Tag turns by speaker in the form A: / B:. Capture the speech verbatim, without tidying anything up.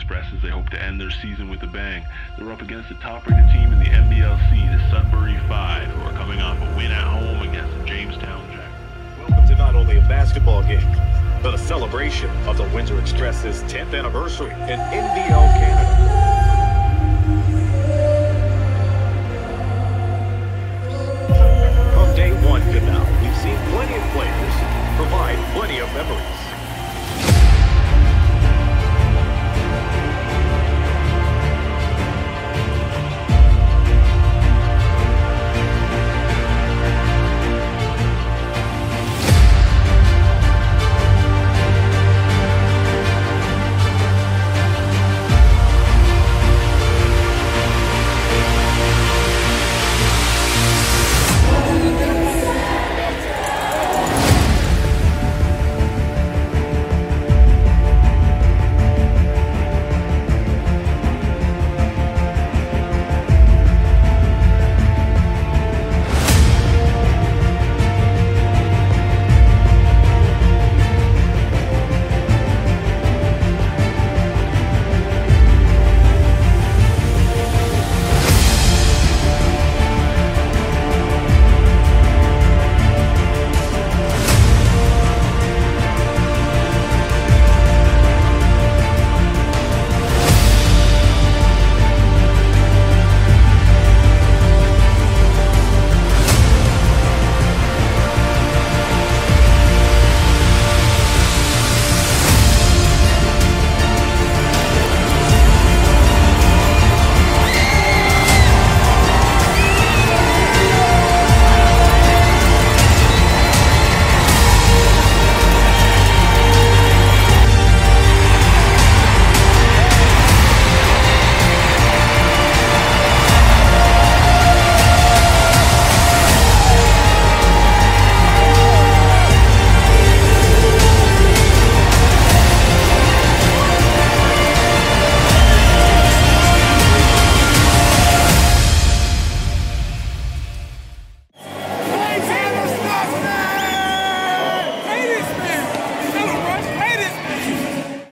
A: Express as they hope to end their season with a bang. They're up against the top-rated team in the N B L C, the Sudbury Five, who are coming off a win at home against the Jamestown Jack.
B: Welcome to not only a basketball game, but a celebration of the Windsor Express's tenth anniversary in N B L Canada.